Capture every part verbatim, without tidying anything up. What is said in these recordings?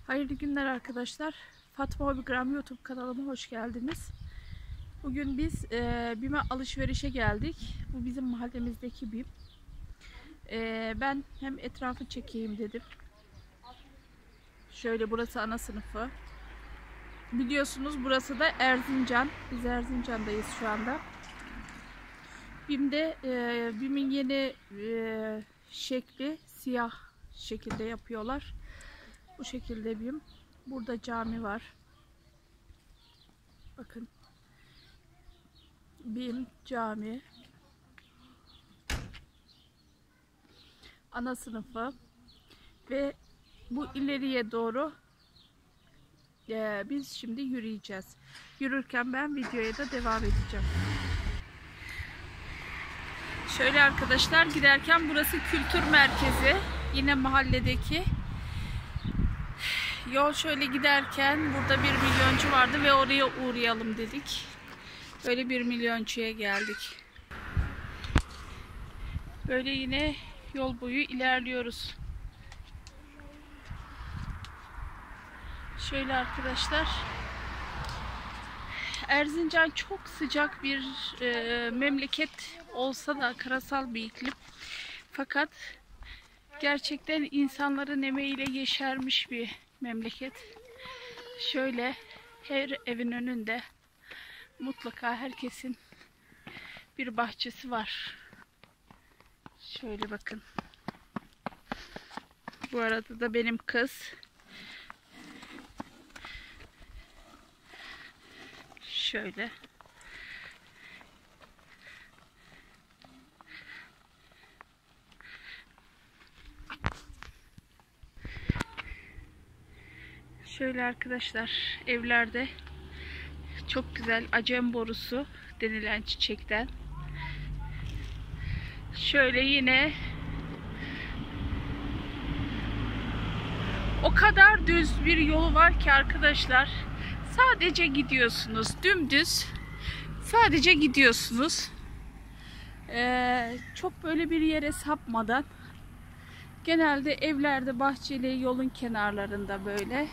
Hayırlı günler arkadaşlar. Fatma Hobigram YouTube kanalıma hoş geldiniz. Bugün biz e, BİM'e alışverişe geldik. Bu bizim mahallemizdeki BİM. E, ben hem etrafı çekeyim dedim. Şöyle, burası ana sınıfı. Biliyorsunuz burası da Erzincan. Biz Erzincan'dayız şu anda. BİM'de e, BİM'in yeni e, şekli siyah şekilde yapıyorlar. Bu şekilde BİM. Burada cami var. Bakın. BİM cami. Ana sınıfı. Ve bu ileriye doğru e, biz şimdi yürüyeceğiz. Yürürken ben videoya da devam edeceğim. Şöyle arkadaşlar, giderken burası kültür merkezi. Yine mahalledeki. Yol şöyle giderken burada bir milyoncu vardı ve oraya uğrayalım dedik. Böyle bir milyoncuya geldik. Böyle yine yol boyu ilerliyoruz. Şöyle arkadaşlar. Erzincan çok sıcak bir e, memleket olsa da karasal bir iklim. Fakat gerçekten insanların emeğiyle yeşermiş bir memleket. Şöyle her evin önünde mutlaka herkesin bir bahçesi var. Şöyle bakın. Bu arada da benim kız. Şöyle. Şöyle arkadaşlar, evlerde çok güzel acem borusu denilen çiçekten. Şöyle yine o kadar düz bir yolu var ki arkadaşlar, sadece gidiyorsunuz dümdüz, sadece gidiyorsunuz. Ee, çok böyle bir yere sapmadan, genelde evlerde bahçeli, yolun kenarlarında böyle.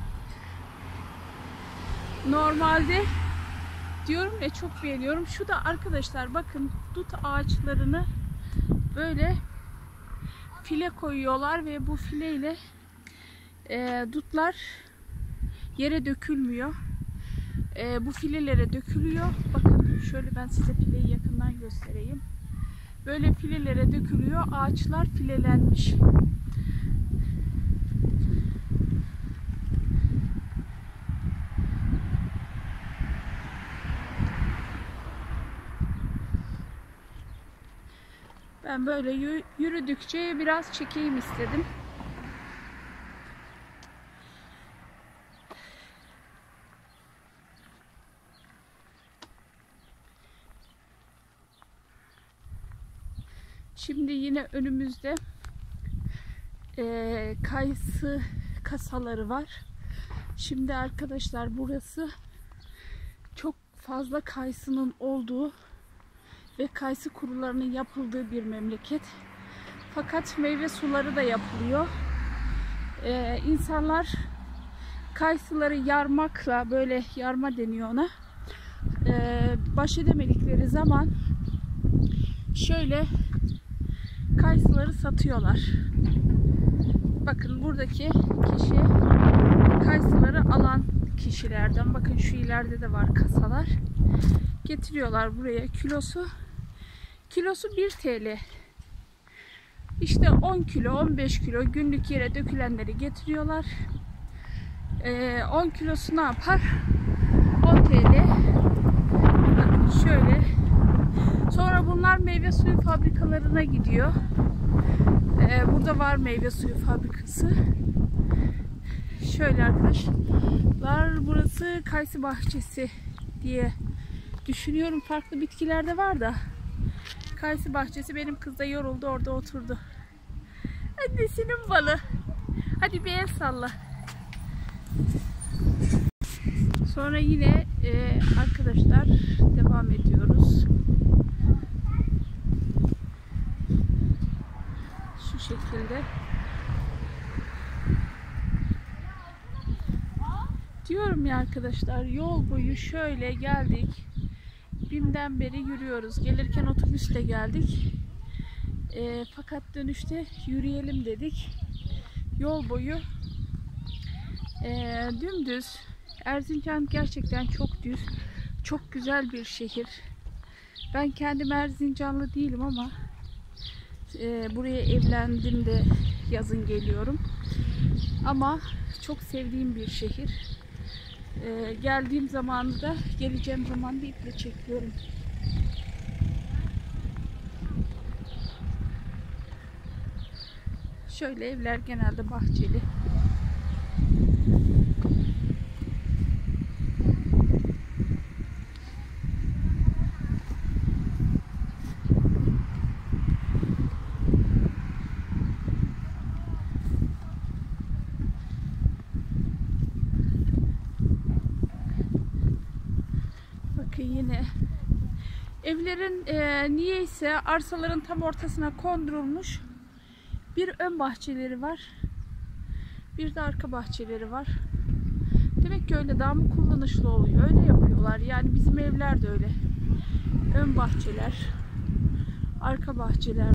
Normalde diyorum ya, çok beğeniyorum. Şu da arkadaşlar bakın, dut ağaçlarını böyle file koyuyorlar ve bu fileyle e, dutlar yere dökülmüyor. E, bu filelere dökülüyor. Bakın şöyle, ben size fileyi yakından göstereyim. Böyle filelere dökülüyor. Ağaçlar filelenmiş. Ben böyle yürüdükçe biraz çekeyim istedim. Şimdi yine önümüzde e, kayısı kasaları var. Şimdi arkadaşlar, burası çok fazla kayısının olduğu ve kayısı kurularının yapıldığı bir memleket. Fakat meyve suları da yapılıyor. Ee, insanlar kayısıları yarmakla, böyle yarma deniyor ona, ee, baş edemedikleri zaman şöyle kayısıları satıyorlar. Bakın buradaki kişi kayısıları alan kişilerden. Bakın şu ileride de var kasalar. Getiriyorlar buraya, kilosu. Kilosu bir TL. İşte on kilo, on beş kilo günlük yere dökülenleri getiriyorlar. Ee, on kilosu ne yapar? on TL. Bakın şöyle. Sonra bunlar meyve suyu fabrikalarına gidiyor. Ee, burada var meyve suyu fabrikası. Şöyle arkadaşlar, burası kayısı bahçesi diye düşünüyorum. Farklı bitkiler de var da. Kayısı bahçesi. Benim kız da yoruldu, orada oturdu. Annesinin balı. Hadi bir el salla. Sonra yine e, arkadaşlar devam ediyoruz. Şu şekilde. Diyorum ya arkadaşlar, yol boyu şöyle geldik. Bim'den beri yürüyoruz. Gelirken otobüsle geldik. E, fakat dönüşte yürüyelim dedik. Yol boyu e, dümdüz. Erzincan gerçekten çok düz. Çok güzel bir şehir. Ben kendim Erzincanlı değilim ama e, buraya evlendim de yazın geliyorum. Ama çok sevdiğim bir şehir. E, geldiğim zamanı da geleceğim zaman da iple çekiyorum. Şöyle evler genelde bahçeli. Bakın yine evlerin e, niyeyse arsaların tam ortasına kondurulmuş bir ön bahçeleri var. Bir de arka bahçeleri var. Demek ki öyle daha mı kullanışlı oluyor? Öyle yapıyorlar. Yani bizim evler de öyle. Ön bahçeler, arka bahçeler.